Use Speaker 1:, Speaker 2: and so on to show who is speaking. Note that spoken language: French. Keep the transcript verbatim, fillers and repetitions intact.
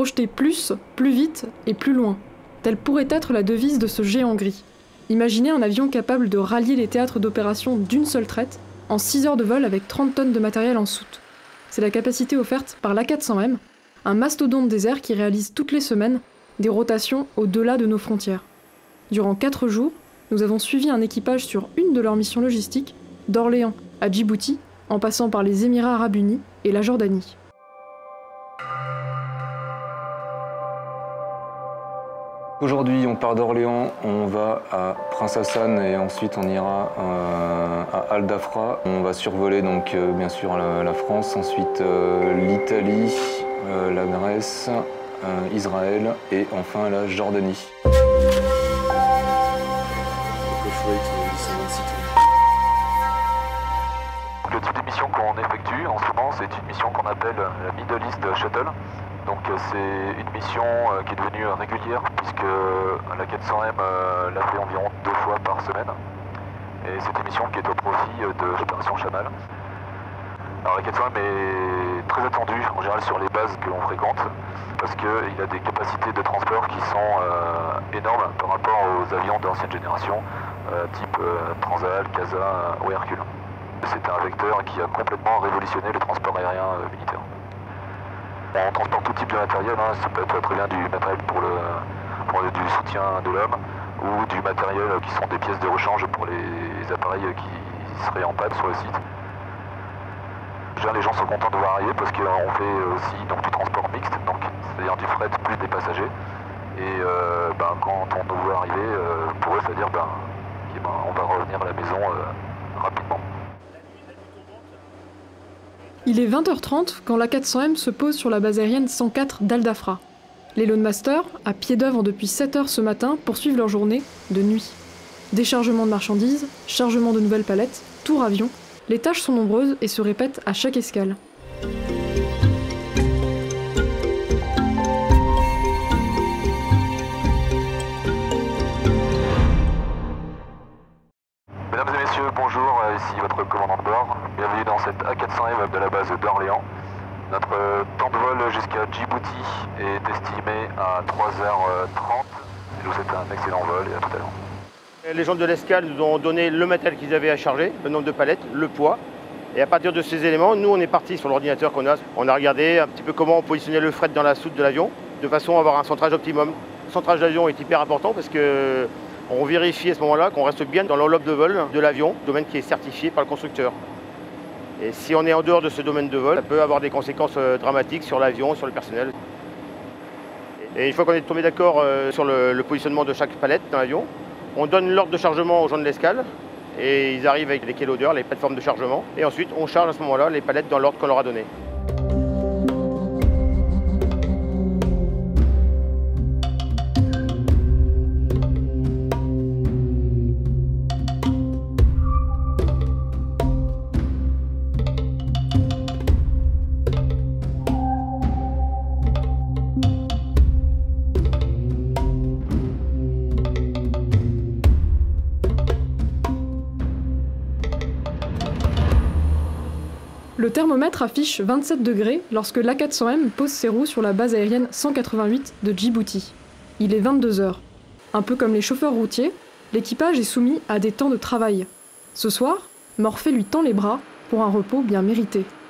Speaker 1: Projeter plus, plus vite et plus loin. Telle pourrait être la devise de ce géant gris. Imaginez un avion capable de rallier les théâtres d'opération d'une seule traite, en six heures de vol avec trente tonnes de matériel en soute. C'est la capacité offerte par l'A quatre cents M, un mastodonte des airs qui réalise toutes les semaines des rotations au-delà de nos frontières. Durant quatre jours, nous avons suivi un équipage sur une de leurs missions logistiques, d'Orléans à Djibouti, en passant par les Émirats arabes unis et la Jordanie.
Speaker 2: Aujourd'hui, on part d'Orléans, on va à Prince Hassan et ensuite on ira euh, à Al Dhafra. On va survoler donc euh, bien sûr la, la France, ensuite euh, l'Italie, euh, la Grèce, euh, Israël et enfin la Jordanie.
Speaker 3: Le type de mission qu'on effectue en ce moment, c'est une mission qu'on appelle la Middle East Shuttle. Donc c'est une mission qui est devenue régulière puisque la quatre cents M l'a fait environ deux fois par semaine. Et c'est une mission qui est au profit de l'opération Chamal. Alors la quatre cents M est très attendue en général sur les bases que l'on fréquente parce qu'il a des capacités de transport qui sont euh, énormes par rapport aux avions d'ancienne génération euh, type euh, Transal, Casa ou Hercule. C'est un vecteur qui a complètement révolutionné le transport aérien euh, militaire. On transporte tout type de matériel, hein. Ça peut être très bien du matériel pour, le, pour le, du soutien de l'homme ou du matériel qui sont des pièces de rechange pour les appareils qui seraient en panne sur le site. Déjà, les gens sont contents de voir arriver parce qu'on fait aussi donc, du transport mixte, c'est-à-dire du fret plus des passagers. Et euh, ben, quand on nous voit arriver, euh, pour eux, c'est-à-dire ben, ben, on va revenir à la maison euh, rapidement.
Speaker 1: Il est vingt heures trente quand l'A quatre cents M se pose sur la base aérienne cent quatre d'Al Dhafra. Les Loadmasters, à pied d'œuvre depuis sept heures ce matin, poursuivent leur journée de nuit. Déchargement de marchandises, chargement de nouvelles palettes, tour avion, les tâches sont nombreuses et se répètent à chaque escale.
Speaker 3: Mesdames et messieurs, bonjour, ici votre commandant de bord. Bienvenue dans cette A quatre cents M de la base d'Orléans. Notre temps de vol jusqu'à Djibouti est estimé à trois heures trente. Je vous souhaite un excellent vol et à tout à l'heure.
Speaker 4: Les gens de l'escale nous ont donné le matériel qu'ils avaient à charger, le nombre de palettes, le poids. Et à partir de ces éléments, nous on est parti sur l'ordinateur qu'on a. On a regardé un petit peu comment on positionnait le fret dans la soute de l'avion, de façon à avoir un centrage optimum. Le centrage d'avion est hyper important parce que on vérifie à ce moment-là qu'on reste bien dans l'enveloppe de vol de l'avion, domaine qui est certifié par le constructeur. Et si on est en dehors de ce domaine de vol, ça peut avoir des conséquences dramatiques sur l'avion, sur le personnel. Et une fois qu'on est tombé d'accord sur le, le positionnement de chaque palette dans l'avion, on donne l'ordre de chargement aux gens de l'escale et ils arrivent avec les quais loaders, les plateformes de chargement. Et ensuite, on charge à ce moment-là les palettes dans l'ordre qu'on leur a donné.
Speaker 1: Le thermomètre affiche vingt-sept degrés lorsque l'A quatre cents M pose ses roues sur la base aérienne cent quatre-vingt-huit de Djibouti. Il est vingt-deux heures. Un peu comme les chauffeurs routiers, l'équipage est soumis à des temps de travail. Ce soir, Morphée lui tend les bras pour un repos bien mérité.